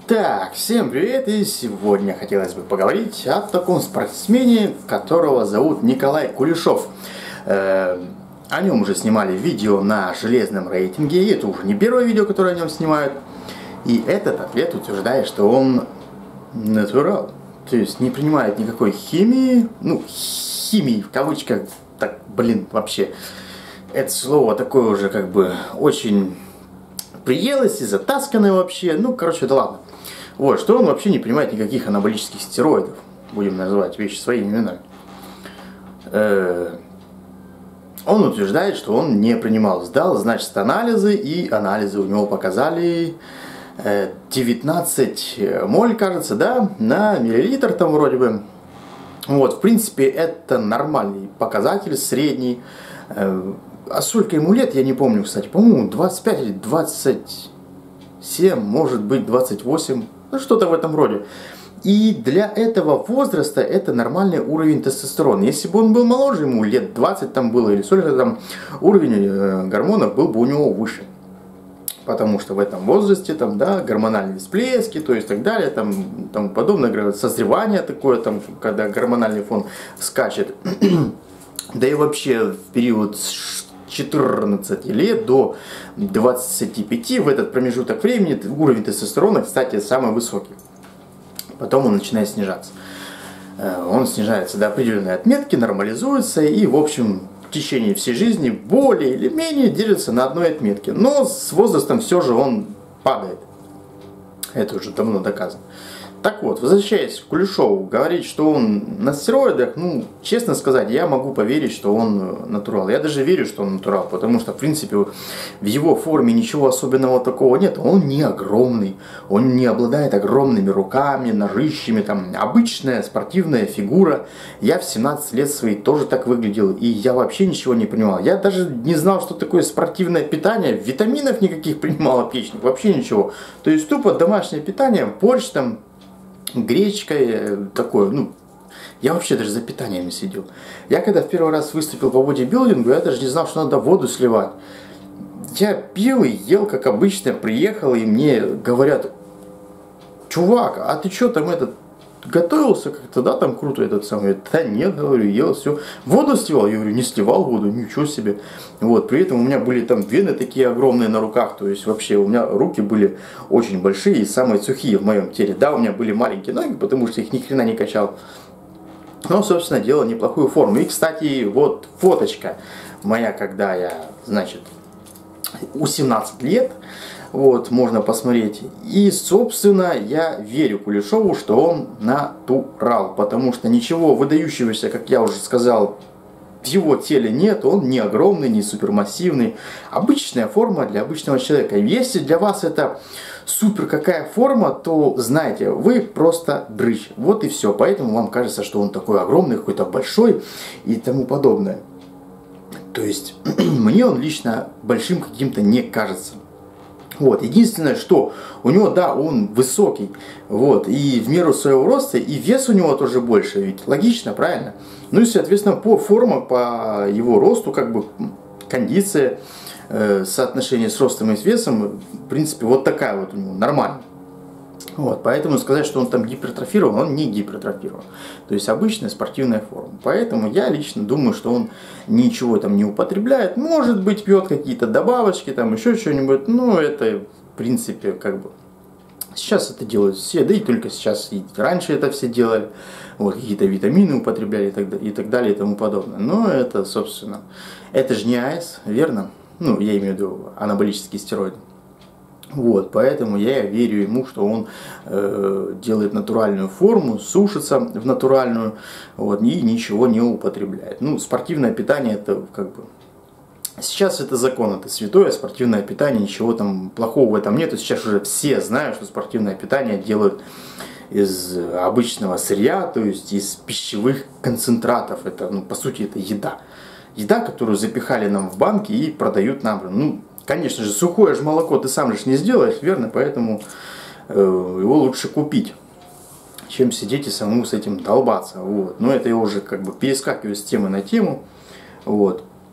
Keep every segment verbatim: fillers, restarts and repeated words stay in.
Так, всем привет, и сегодня хотелось бы поговорить о таком спортсмене, которого зовут Николай Кулешов. Э, о нем уже снимали видео на железном рейтинге, и это уже не первое видео, которое о нем снимают. И этот ответ утверждает, что он натурал, то есть не принимает никакой химии, ну, химии в кавычках, так, блин, вообще, это слово такое уже как бы очень приелось и затасканное вообще, ну, короче, да ладно. Вот, что он вообще не принимает никаких анаболических стероидов. Будем называть вещи своими именами. Э-э- он утверждает, что он не принимал. Сдал, значит, анализы, и анализы у него показали девятнадцать моль, кажется, да, на миллилитр там вроде бы. Вот, в принципе, это нормальный показатель, средний. Э-э- а сколько ему лет, я не помню, кстати. По-моему, двадцать пять или двадцать семь, может быть, двадцать восемь. Ну, что-то в этом роде. И для этого возраста это нормальный уровень тестостерона. Если бы он был моложе, ему лет двадцать там было, или сколько там, уровень гормонов был бы у него выше. Потому что в этом возрасте там, да, гормональные всплески, то есть так далее, там, тому подобное, созревание такое, там, когда гормональный фон скачет. Да и вообще в период с четырнадцати лет до двадцати пяти, в этот промежуток времени уровень тестостерона, кстати, самый высокий. Потом он начинает снижаться. Он снижается до определенной отметки, нормализуется и, в общем, в течение всей жизни более или менее держится на одной отметке. Но с возрастом все же он падает. Это уже давно доказано. Так вот, возвращаясь к Кулешову, говорить, что он на стероидах, ну, честно сказать, я могу поверить, что он натурал. Я даже верю, что он натурал, потому что, в принципе, в его форме ничего особенного такого нет. Он не огромный, он не обладает огромными руками, ножищами, там, обычная спортивная фигура. Я в семнадцать лет свои тоже так выглядел, и я вообще ничего не понимал. Я даже не знал, что такое спортивное питание, витаминов никаких принимал печень, вообще ничего. То есть тупо домашнее питание, борщ там, гречкой, такое, ну, я вообще даже за питанием не следил. Я когда в первый раз выступил по бодибилдингу, я даже не знал, что надо воду сливать. Я пил и ел, как обычно, приехал, и мне говорят: чувак, а ты что там этот, готовился как-то, да, там круто этот самый? Да нет, говорю, ел, все. Воду сливал? Я говорю, не сливал воду, ничего себе. Вот, при этом у меня были там вены такие огромные на руках, то есть вообще у меня руки были очень большие и самые сухие в моем теле. Да, у меня были маленькие ноги, потому что их ни хрена не качал. Но, собственно, делал неплохую форму. И, кстати, вот фоточка моя, когда я, значит, у семнадцати лет. Вот, можно посмотреть. И, собственно, я верю Кулешову, что он натурал. Потому что ничего выдающегося, как я уже сказал, в его теле нет. Он не огромный, не супермассивный. Обычная форма для обычного человека. Если для вас это супер какая форма, то знайте, вы просто дрыщ. Вот и все. Поэтому вам кажется, что он такой огромный, какой-то большой и тому подобное. То есть, мне он лично большим каким-то не кажется. Вот, единственное, что у него, да, он высокий, вот, и в меру своего роста, и вес у него тоже больше, ведь логично, правильно? Ну и, соответственно, по форме, по его росту, как бы, кондиция, э, соотношение с ростом и с весом, в принципе, вот такая вот у него, нормально. Вот, поэтому сказать, что он там гипертрофирован, он не гипертрофирован. То есть обычная спортивная форма. Поэтому я лично думаю, что он ничего там не употребляет. Может быть, пьет какие-то добавочки, там еще что-нибудь. Но это, в принципе, как бы... Сейчас это делают все, да и только сейчас. И раньше это все делали. Вот, какие-то витамины употребляли и так, и так далее и тому подобное. Но это, собственно, это же не АЭС, верно? Ну, я имею в виду анаболические стероиды. Вот, поэтому я верю ему, что он э, делает натуральную форму, сушится в натуральную, вот, и ничего не употребляет. Ну, спортивное питание, это как бы... Сейчас это закон, это святое, спортивное питание, ничего там плохого в этом нет. Сейчас уже все знают, что спортивное питание делают из обычного сырья, то есть из пищевых концентратов. Это, ну, по сути, это еда. Еда, которую запихали нам в банки и продают нам, ну, конечно же, сухое же молоко ты сам же не сделаешь, верно? Поэтому э, его лучше купить, чем сидеть и самому с этим долбаться. Вот. Но это я уже как бы перескакиваю с темы на тему. Вот.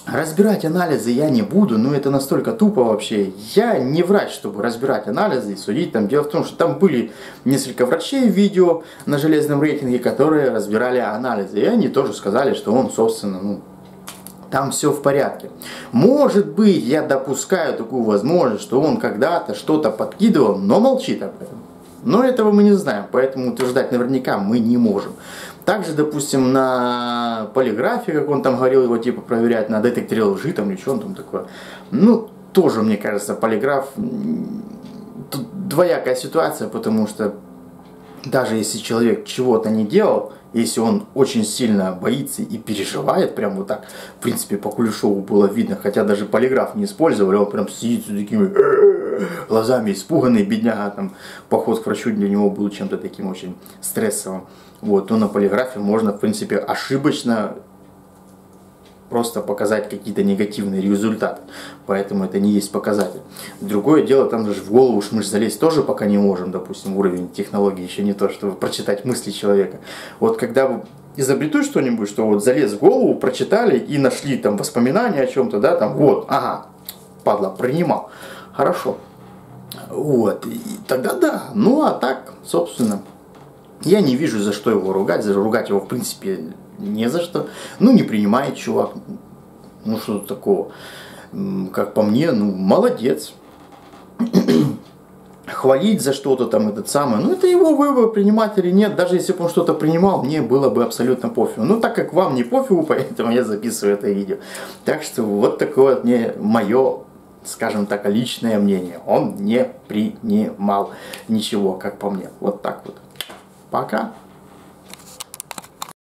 Разбирать анализы я не буду, но это настолько тупо вообще. Я не врач, чтобы разбирать анализы и судить. Там дело в том, что там были несколько врачей в видео на железном рейтинге, которые разбирали анализы. И они тоже сказали, что он, собственно, ну, там все в порядке. Может быть, я допускаю такую возможность, что он когда-то что-то подкидывал, но молчит об этом. Но этого мы не знаем, поэтому утверждать наверняка мы не можем. Также, допустим, на полиграфе, как он там говорил, его типа проверять на детекторе лжи, там или что он там такое. Ну, тоже, мне кажется, полиграф, тут двоякая ситуация, потому что даже если человек чего-то не делал, если он очень сильно боится и переживает, прям вот так, в принципе, по Кулешову было видно, хотя даже полиграф не использовали, он прям сидит с такими глазами испуганный, бедняга, там, поход к врачу для него был чем-то таким очень стрессовым. Вот, то на полиграфе можно, в принципе, ошибочно просто показать какие-то негативные результаты. Поэтому это не есть показатель. Другое дело, там же в голову мы же залезть тоже пока не можем, допустим, уровень технологий еще не то, чтобы прочитать мысли человека. Вот когда изобретут что-нибудь, что вот залез в голову, прочитали и нашли там воспоминания о чем-то, да, там, вот, ага, падла, принимал. Хорошо. Вот, и тогда да. Ну, а так, собственно, я не вижу, за что его ругать. За ругать его, в принципе, не за что. Ну, не принимает чувак. Ну, что тут такого. Как по мне, ну, молодец. Хвалить за что-то там этот самый. Ну, это его выбор, принимать или нет. Даже если бы он что-то принимал, мне было бы абсолютно пофигу. Ну, так как вам не пофигу, поэтому я записываю это видео. Так что вот такое вот мне мое, скажем так, личное мнение. Он не принимал ничего, как по мне. Вот так вот. Пока.